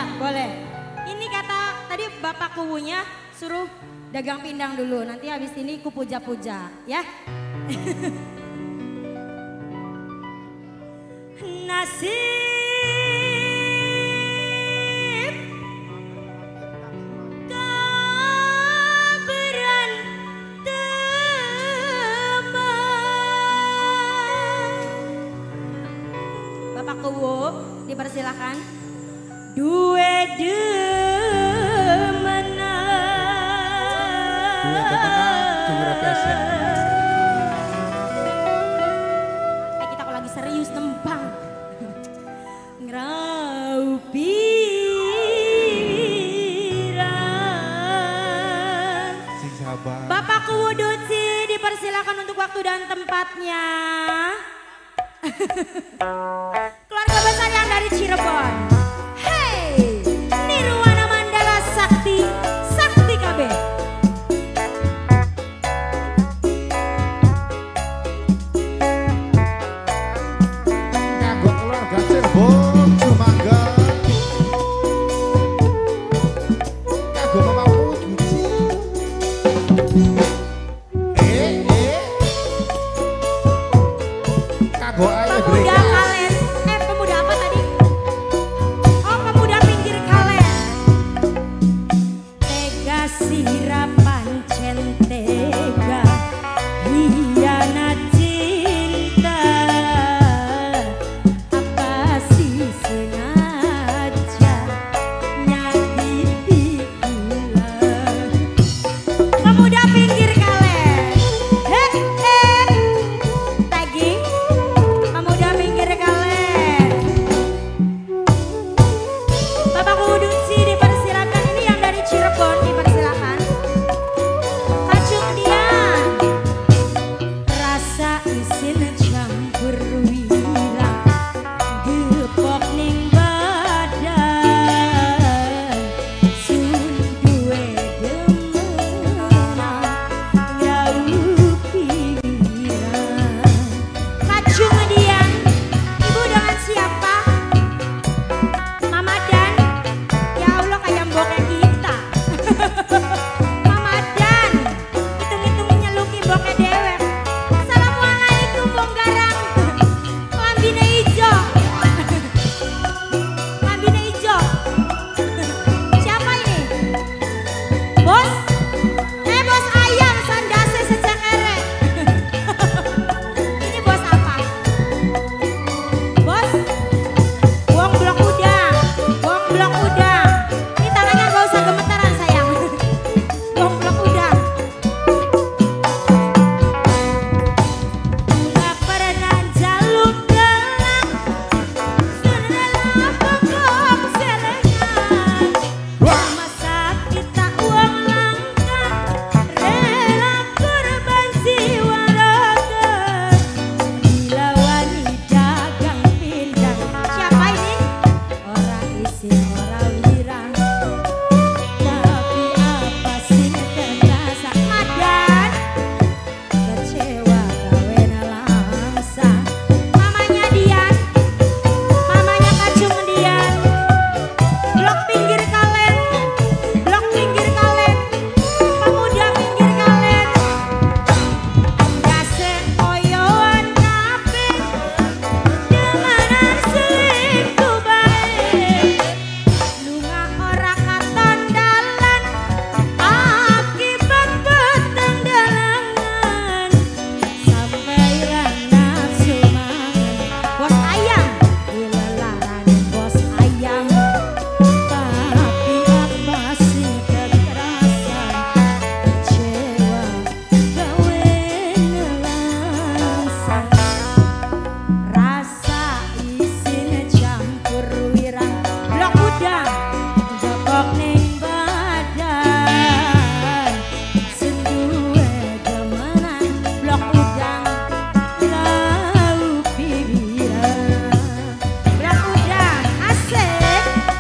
boleh. Ini kata tadi Bapak Kuwunya suruh dagang pindang dulu. Nanti habis ini ku puja-puja ya. Nasib kaberan teman. Bapak Kuwu dipersilakan. Duwe demena. Duwe demena jumre pesek. Kita kok lagi serius nembang. Ngrau pikiran. Sing sabar. Bapak Kuwu Duci dipersilakan untuk waktu dan tempatnya. Keluarga besar yang dari Cirebon. Hey, Nirwana Mandala Sakti, Sakti KB. Nganggo keluarga Cirebon Jumangga. Kanggo Mama Duci. Kanggo ae Pemuda Kalen, pemuda apa tadi? Oh, pemuda pinggir Kalen. Tega sirapan centega, hianat cinta. Apa sih sengaja nyakiti gula? Pemuda pinggir Kalen. Tagi. Pemuda pinggir Kalen. Bapak Kuwu Duci dipersilakan, ini yang dari Cirebon dipersilakan. Kacung Dian. Rasa isin campur wirang, gepok ning badan. Sun duwe demenan, ngau pikiran. Kacung Dian, ibu dengan siapa? Mama Dan, ya Allah kayak mboknya kita. Mama Dan, hitung-hitung nyeluki mboknya dewek. Assalamualaikum Bong Garang, lambine ijo. Lambine ijo. Siapa ini? Bos? Bos ayam sandase sejak ere. Ini bos apa? Bos? Buang blok udang. Buang blok udang. Ini tangannya gak usah gemetaran sayang. Buang blok udang. Gak pernah jaluk gelang, sedalam pokok selengan. Rumah sakit tak uang langka, rela korban jiwa raga. Bila wanita dagang pindang. Siapa ini? Orang isin, orang wirang. Tapi apa sih terasa madan? Kecewa kawena langsang. Mamanya Dian, mamanya Kacung Dian. Blok pinggir Kalen, blok pinggir Kalen, pemuda pinggir Kalen. Dase oyoan kabeh, demanan selingkuh bae. Lunga ora katon dalan, akibat peteng dalangan. Sampai nafsu mangan, bos ayam, dilelaran bos ayam. Tapi apa sih kekerasan, kecewa gawe nelangsang. Rasa isin campur wirang, blok udang gepok ning badan. Senduwe demenan, blok udang lau pikiran. Blok udang asik.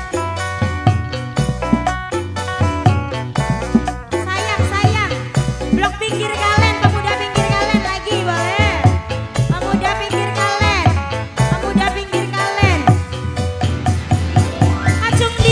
Sayang, blok pinggir Kalen, pemuda pinggir Kalen lagi boleh. Pemuda pinggir Kalen, pemuda pinggir Kalen. Kacung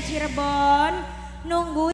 Cirebon nunggu